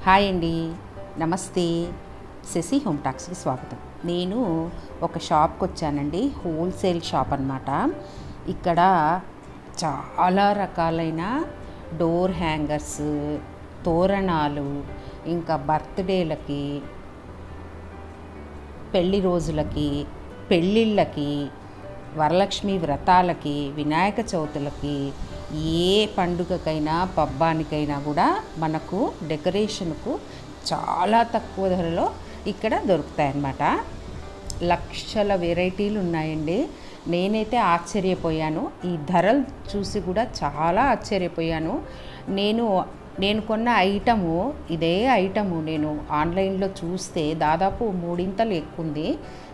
Hi అండి, నమస్తే. Shashi home టాక్స్కి స్వాగతం. నేను ఒక షాప్కి వచ్చానండి, హోల్సేల్ షాప్ అన్నమాట. ఇక్కడ చాలా రకాలైన డోర్ హ్యాంగర్స్, తోరణాలు, ఇంకా బర్త్డేలకి, పెళ్లి రోజులకి, పెళ్ళిళ్ళకి, వరలక్ష్మి వ్రతాలకి, వినాయక చవితులకి, ఏ పండుగకైనా పబ్బానికైనా కూడా మనకు డెకరేషన్కు చాలా తక్కువ ధరలో ఇక్కడ దొరుకుతాయన్నమాట. లక్షల వెరైటీలు ఉన్నాయండి. నేనైతే ఆశ్చర్యపోయాను. ఈ ధరలు చూసి కూడా చాలా ఆశ్చర్యపోయాను. నేను కొన్న ఐటము, ఇదే ఐటము నేను ఆన్లైన్లో చూస్తే దాదాపు 3 ఎక్కువ ఉంది.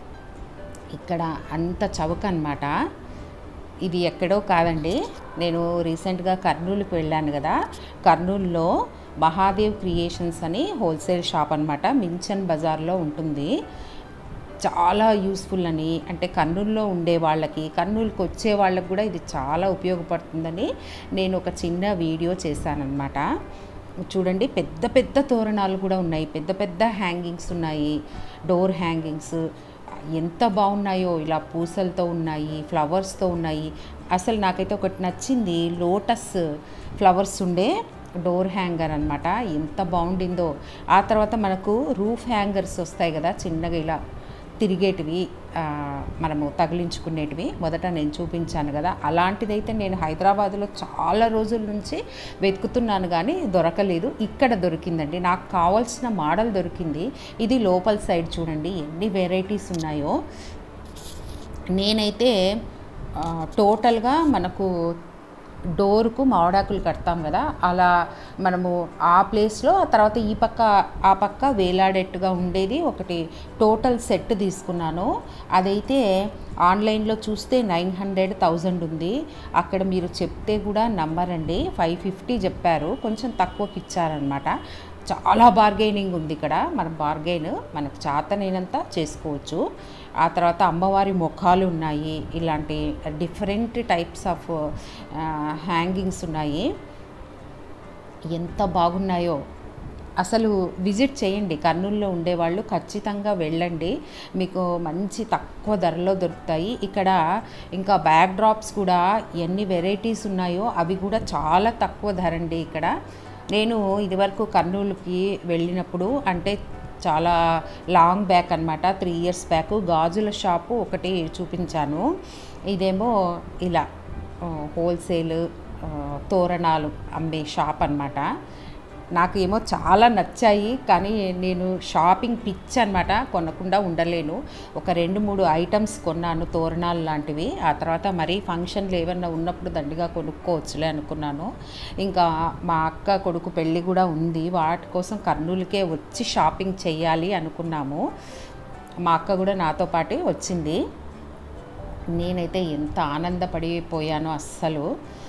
ఇక్కడ అంత చవక అన్నమాట. ఇది ఎక్కడో కాదండి, నేను రీసెంట్గా కర్నూలుకి వెళ్ళాను కదా. కర్నూలులో మహాదేవ్ క్రియేషన్స్ అని హోల్సేల్ షాప్ అన్నమాట, మించన్ బజార్లో ఉంటుంది. చాలా యూస్ఫుల్ అని, అంటే కర్నూలులో ఉండే వాళ్ళకి, కర్నూలుకి వచ్చే వాళ్ళకి కూడా ఇది చాలా ఉపయోగపడుతుందని నేను ఒక చిన్న వీడియో చేశానన్నమాట. చూడండి, పెద్ద పెద్ద తోరణాలు కూడా ఉన్నాయి, పెద్ద పెద్ద హ్యాంగింగ్స్ ఉన్నాయి, డోర్ హ్యాంగింగ్స్ ఎంత బాగున్నాయో. ఇలా పూసలతో ఉన్నాయి, ఫ్లవర్స్తో ఉన్నాయి. అసలు నాకైతే ఒకటి నచ్చింది, లోటస్ ఫ్లవర్స్ ఉండే డోర్ హ్యాంగర్ అన్నమాట. ఎంత బాగుండిందో. ఆ తర్వాత మనకు రూఫ్ హ్యాంగర్స్ వస్తాయి కదా, చిన్నగా ఇలా తిరిగేటివి, మనము తగిలించుకునేటివి. మొదట నేను చూపించాను కదా, అలాంటిదైతే నేను హైదరాబాద్లో చాలా రోజుల నుంచి వెతుకుతున్నాను కానీ దొరకలేదు. ఇక్కడ దొరికిందండి, నాకు కావాల్సిన మోడల్ దొరికింది. ఇది లోపల సైడ్ చూడండి ఎన్ని వెరైటీస్ ఉన్నాయో. నేనైతే టోటల్గా మనకు డోర్కు మామిడాకులు కడతాం కదా, అలా మనము ఆ ప్లేస్లో తర్వాత ఈ పక్క ఆ పక్క వేలాడేట్టుగా ఉండేది ఒకటి టోటల్ సెట్ తీసుకున్నాను. అదైతే ఆన్లైన్లో చూస్తే 900,000 ఉంది. అక్కడ మీరు చెప్తే కూడా నమ్మరండి, 550 చెప్పారు, కొంచెం తక్కువకి ఇచ్చారనమాట. చాలా బార్గెనింగ్ ఉంది ఇక్కడ. మనం బార్గెన్ మనకు చేతనైనంత చేసుకోవచ్చు. ఆ తర్వాత అమ్మవారి ముఖాలు ఉన్నాయి, ఇలాంటి డిఫరెంట్ టైప్స్ ఆఫ్ హ్యాంగింగ్స్ ఉన్నాయి. ఎంత బాగున్నాయో. అసలు విజిట్ చేయండి, కర్నూలులో ఉండేవాళ్ళు ఖచ్చితంగా వెళ్ళండి, మీకు మంచి తక్కువ ధరలో దొరుకుతాయి. ఇక్కడ ఇంకా బ్యాక్ డ్రాప్స్ కూడా ఎన్ని వెరైటీస్ ఉన్నాయో అవి కూడా చాలా తక్కువ ధర అండి ఇక్కడ. నేను ఇదివరకు కర్నూలుకి వెళ్ళినప్పుడు, అంటే చాలా లాంగ్ బ్యాక్ అనమాట, 3 years బ్యాక్, గాజుల షాపు ఒకటి చూపించాను. ఇదేమో ఇలా హోల్సేల్ తోరణాలు అమ్మే షాప్ అన్నమాట. నాకు ఏమో చాలా నచ్చాయి, కానీ నేను షాపింగ్ పిచ్ అనమాట, కొనకుండా ఉండలేను. ఒక 2-3 ఐటమ్స్ కొన్నాను, తోరణాలు లాంటివి. ఆ తర్వాత మరీ ఫంక్షన్లు ఏమన్నా ఉన్నప్పుడు దండిగా కొనుక్కోవచ్చులే అనుకున్నాను. ఇంకా మా అక్క కొడుకు పెళ్ళి కూడా ఉంది, వాటి కోసం కర్నూలుకే వచ్చి షాపింగ్ చేయాలి అనుకున్నాము. మా అక్క కూడా నాతో పాటు వచ్చింది. నేనైతే ఎంత ఆనందపడిపోయానో అస్సలు.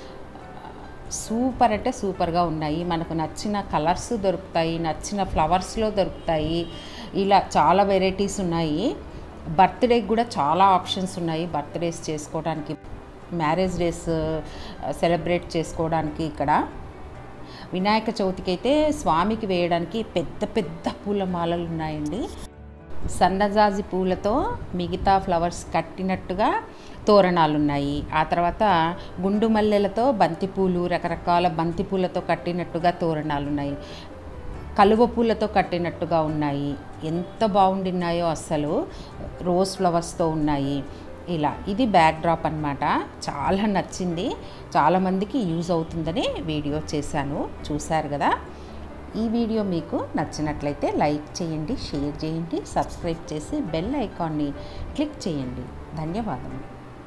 సూపర్ అంటే సూపర్గా ఉన్నాయి. మనకు నచ్చిన కలర్స్ దొరుకుతాయి, నచ్చిన ఫ్లవర్స్లో దొరుకుతాయి. ఇలా చాలా వెరైటీస్ ఉన్నాయి. బర్త్డేకి కూడా చాలా ఆప్షన్స్ ఉన్నాయి. బర్త్డేస్ చేసుకోవడానికి, మ్యారేజ్ డేస్ సెలబ్రేట్ చేసుకోవడానికి. ఇక్కడ వినాయక చవితికి అయితే స్వామికి వేయడానికి పెద్ద పెద్ద పూలమాలలు ఉన్నాయండి. సన్నజాజి పూలతో మిగతా ఫ్లవర్స్ కట్టినట్టుగా తోరణాలు ఉన్నాయి. ఆ తర్వాత గుండు మల్లెలతో బంతిపూలు, రకరకాల బంతిపూలతో కట్టినట్టుగా తోరణాలు ఉన్నాయి. కలువ పూలతో కట్టినట్టుగా ఉన్నాయి. ఎంత బాగుండినాయో అస్సలు. రోజ్ ఫ్లవర్స్తో ఉన్నాయి. ఇలా ఇది బ్యాక్ డ్రాప్ అన్నమాట. చాలా నచ్చింది, చాలామందికి యూజ్ అవుతుందని వీడియో చేశాను, చూశారు కదా. ఈ వీడియో మీకు నచ్చినట్లయితే లైక్ చేయండి, షేర్ చేయండి, సబ్స్క్రైబ్ చేసి బెల్ ఐకాన్ని క్లిక్ చేయండి. ధన్యవాదములు.